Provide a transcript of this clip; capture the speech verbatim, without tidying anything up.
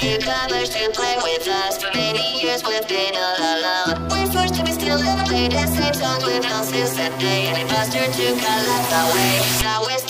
newcomers to play with us. For many years we've been all alone. We're forced to be still and play the same song with us since that day. And it must turn to color the way. Now we're